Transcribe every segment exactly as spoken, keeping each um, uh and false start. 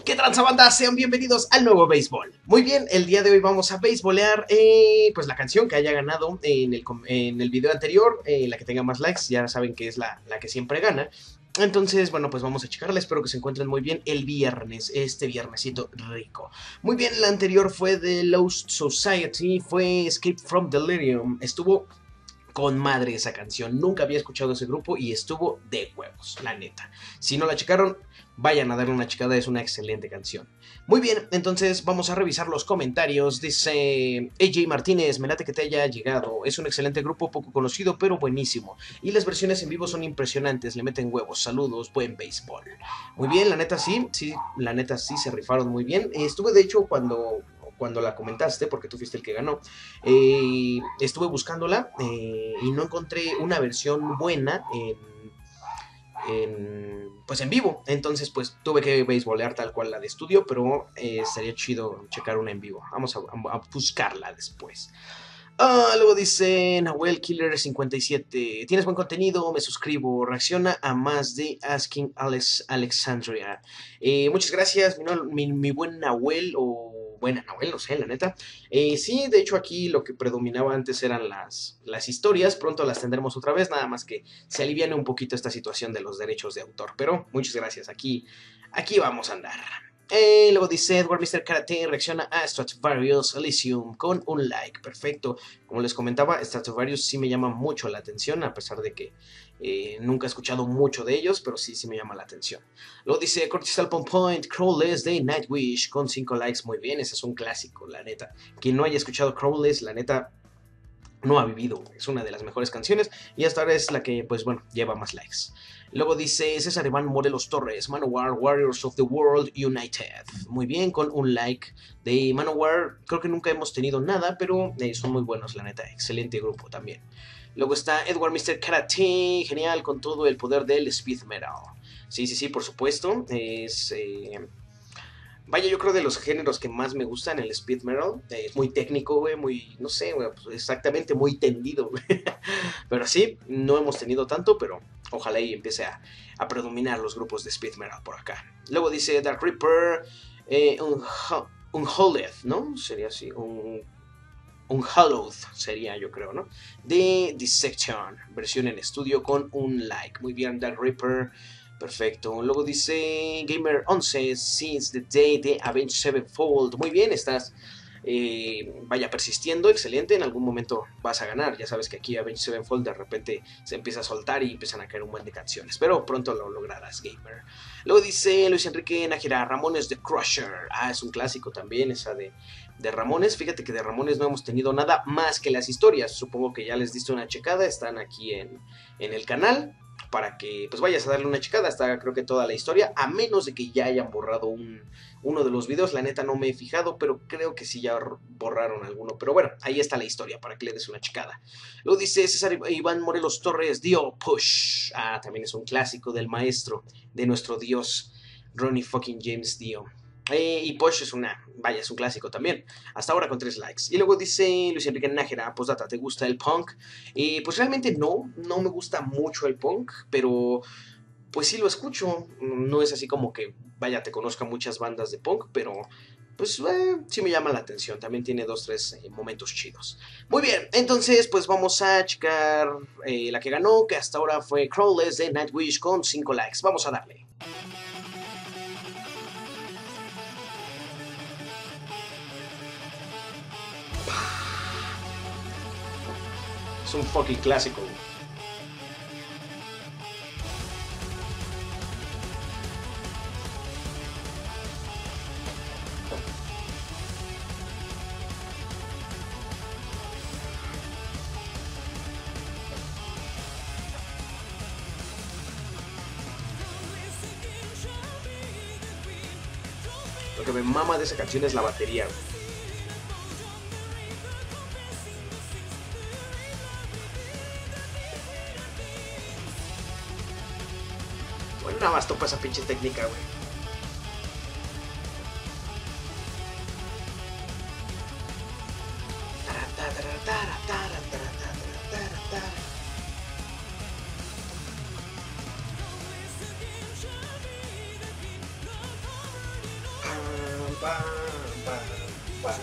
¿Qué tranza banda? Sean bienvenidos al nuevo béisbol. Muy bien, el día de hoy vamos a béisbolear eh, pues la canción que haya ganado en el, en el video anterior, eh, la que tenga más likes, ya saben que es la, la que siempre gana. Entonces, bueno, pues vamos a checarla, espero que se encuentren muy bien el viernes, este viernesito rico. Muy bien, la anterior fue de Lost Society, fue Escape from Delirium, estuvo con madre esa canción, nunca había escuchado ese grupo y estuvo de huevos, la neta. Si no la checaron, vayan a darle una checada, es una excelente canción. Muy bien, entonces vamos a revisar los comentarios. Dice A J Martínez, me late que te haya llegado, es un excelente grupo, poco conocido pero buenísimo. Y las versiones en vivo son impresionantes, le meten huevos, saludos, buen béisbol. Muy bien, la neta sí, sí, la neta sí se rifaron muy bien. Estuve de hecho cuando... cuando la comentaste, porque tú fuiste el que ganó, eh, estuve buscándola eh, y no encontré una versión buena en, en, pues en vivo, entonces pues tuve que beisbolear tal cual la de estudio, pero eh, estaría chido checar una en vivo, vamos a, a buscarla después. Ah, luego dice Nahuel Killer cincuenta y siete, tienes buen contenido, me suscribo, reacciona a más de Asking Alex Alexandria. Eh, muchas gracias, mi, mi, mi buen Nahuel, o buena Nahuel, no sé, la neta. Eh, sí, de hecho aquí lo que predominaba antes eran las, las historias, pronto las tendremos otra vez, nada más que se aliviane un poquito esta situación de los derechos de autor, pero muchas gracias, aquí, aquí vamos a andar. Eh, luego dice Edward mister Karate, reacciona a Stratovarius Elysium con un like, perfecto. Como les comentaba, Stratovarius sí me llama mucho la atención, a pesar de que eh, nunca he escuchado mucho de ellos, pero sí, sí me llama la atención. Luego dice Cortisal Pump Point, Crowless de Nightwish con cinco likes, muy bien, ese es un clásico, la neta. Quien no haya escuchado Crowless, la neta, no ha vivido, es una de las mejores canciones y hasta ahora es la que, pues bueno, lleva más likes. Luego dice César Iván Morelos Torres, Manowar, Warriors of the World United. Muy bien, con un like de Manowar. Creo que nunca hemos tenido nada, pero eh, son muy buenos, la neta. Excelente grupo también. Luego está Edward mister Karate, genial, con todo el poder del speed metal. Sí, sí, sí, por supuesto. Es... Eh, Vaya, yo creo de los géneros que más me gustan, el speed metal. Es eh, muy técnico, güey, muy, no sé, güey, pues exactamente muy tendido, güey. Pero sí, no hemos tenido tanto, pero ojalá y empiece a, a predominar los grupos de speed metal por acá. Luego dice Dark Reaper, eh, un, un Holed, ¿no? Sería así, un... un Hallowed sería, yo creo, ¿no? De Dissection, versión en estudio con un like. Muy bien, Dark Reaper. Perfecto. Luego dice Gamer once, since the day de Avenged Sevenfold. Muy bien, estás eh, vaya persistiendo, excelente. En algún momento vas a ganar. Ya sabes que aquí Avenged Sevenfold de repente se empieza a soltar y empiezan a caer un buen de canciones. Pero pronto lo lograrás, Gamer. Luego dice Luis Enrique Nájera, Ramones de Crusher. Ah, es un clásico también, esa de, de Ramones. Fíjate que de Ramones no hemos tenido nada más que las historias. Supongo que ya les diste una checada. Están aquí en, en el canal, para que pues vayas a darle una checada, hasta creo que toda la historia, a menos de que ya hayan borrado un, uno de los videos, la neta no me he fijado, pero creo que sí ya borraron alguno, pero bueno, ahí está la historia, para que le des una checada. Luego dice César Iván Morelos Torres, Dio Push, ah, también es un clásico del maestro, de nuestro dios, Ronnie fucking James Dio. Eh, y Push es una, vaya, es un clásico también, hasta ahora con tres likes. Y luego dice Luis Enrique Nájera, postdata, ¿te gusta el punk? Eh, pues realmente no, no me gusta mucho el punk, pero pues sí lo escucho. No es así como que, vaya, te conozca muchas bandas de punk, pero pues eh, sí me llama la atención, también tiene dos, tres eh, momentos chidos. Muy bien, entonces pues vamos a checar eh, la que ganó, que hasta ahora fue Crowless de Nightwish con cinco likes, vamos a darle. Es un fucking clásico. Lo que me mama de esa canción es la batería, güey. Bueno, nada más topa esa pinche técnica, güey. pa, pa, pa.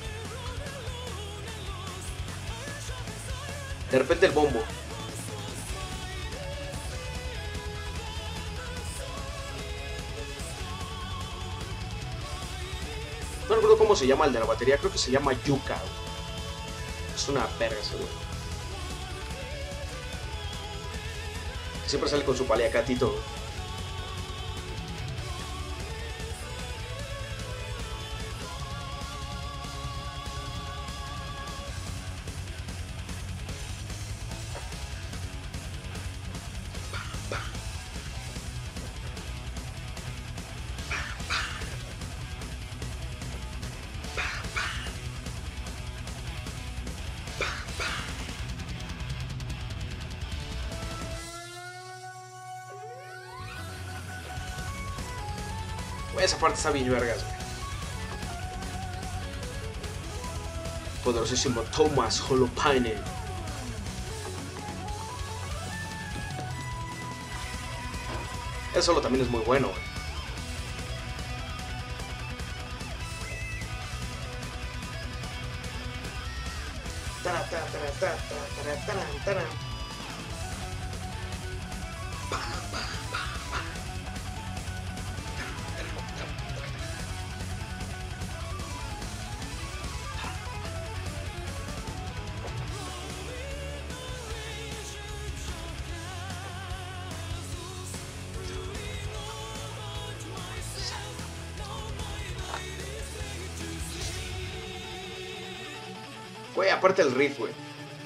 De repente el bombo. No recuerdo cómo se llama el de la batería, creo que se llama Yuka. Es una verga ese güey. Siempre sale con su paliacatito. Esa parte está bien vergas, güey. Poderosísimo Thomas Holopainen. Eso solo también es muy bueno, güey. Tara, tara, tara, tara, tara, tara, tara. Güey, aparte el riff, güey.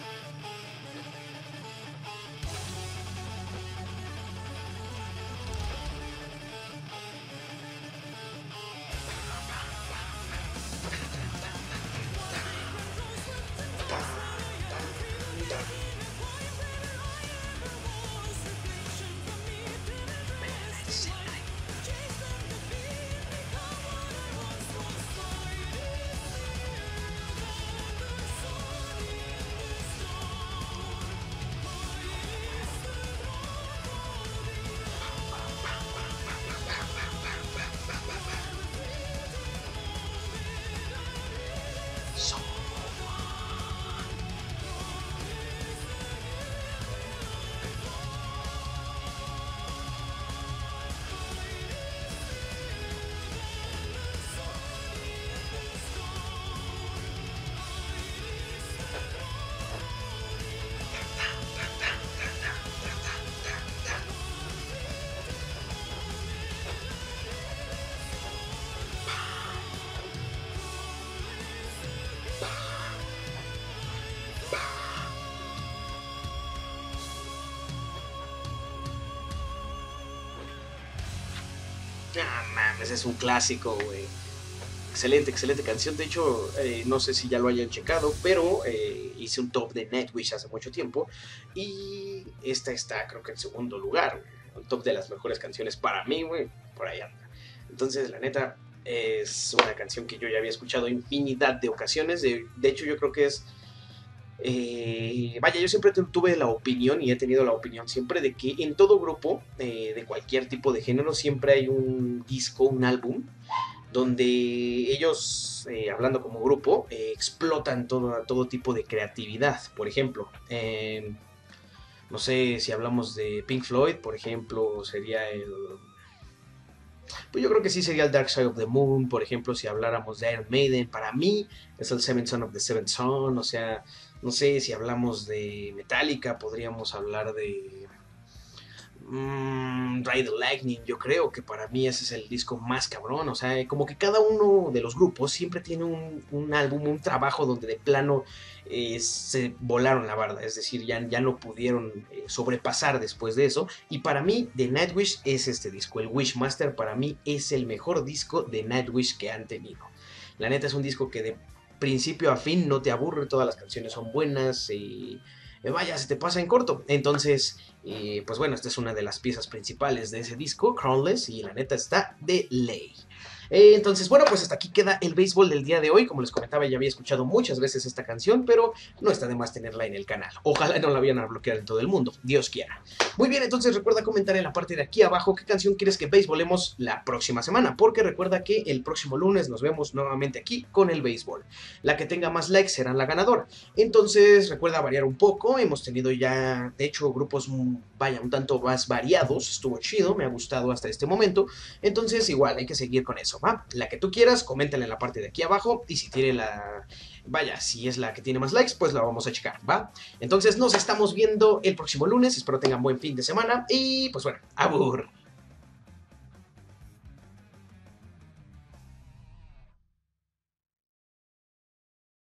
Ah, mames, es un clásico, güey. Excelente, excelente canción. De hecho, eh, no sé si ya lo hayan checado, pero eh, hice un top de Nightwish hace mucho tiempo. Y esta está, creo que en segundo lugar, güey. El top de las mejores canciones para mí, güey. Por ahí anda. Entonces, la neta, es una canción que yo ya había escuchado infinidad de ocasiones. De, de hecho, yo creo que es... Eh, vaya, yo siempre tuve la opinión y he tenido la opinión siempre de que en todo grupo, eh, de cualquier tipo de género, siempre hay un disco, un álbum, donde ellos, eh, hablando como grupo, eh, explotan todo, todo tipo de creatividad. Por ejemplo, eh, no sé si hablamos de Pink Floyd, por ejemplo, sería el... Pues yo creo que sí sería el Dark Side of the Moon, por ejemplo, si habláramos de Iron Maiden, para mí es el Seventh Son of the Seventh Son, o sea, no sé, si hablamos de Metallica, podríamos hablar de mmm, Ride the Lightning. Yo creo que para mí ese es el disco más cabrón, o sea, como que cada uno de los grupos siempre tiene un, un álbum, un trabajo donde de plano eh, se volaron la barda, es decir, ya, ya no pudieron eh, sobrepasar después de eso, y para mí de Nightwish es este disco, el Wishmaster, para mí es el mejor disco de Nightwish que han tenido. La neta es un disco que de principio a fin no te aburre, todas las canciones son buenas y eh, vaya, se te pasa en corto. Entonces, eh, pues bueno, esta es una de las piezas principales de ese disco, Crownless, y la neta está de ley. Eh, entonces, bueno, pues hasta aquí queda el béisbol del día de hoy. Como les comentaba, ya había escuchado muchas veces esta canción, pero no está de más tenerla en el canal. Ojalá no la vayan a bloquear en todo el mundo, Dios quiera. Muy bien, entonces recuerda comentar en la parte de aquí abajo qué canción quieres que béisbolemos la próxima semana, porque recuerda que el próximo lunes nos vemos nuevamente aquí con el béisbol. La que tenga más likes será la ganadora. Entonces, recuerda variar un poco. Hemos tenido ya, de hecho, grupos, vaya, un tanto más variados. Estuvo chido, me ha gustado hasta este momento. Entonces, igual, hay que seguir con eso, ¿va? La que tú quieras, coméntala en la parte de aquí abajo. Y si tiene la... Vaya, si es la que tiene más likes, pues la vamos a checar, ¿va? Entonces, nos estamos viendo el próximo lunes. Espero tengan buen fin de semana. Y, pues bueno, abur.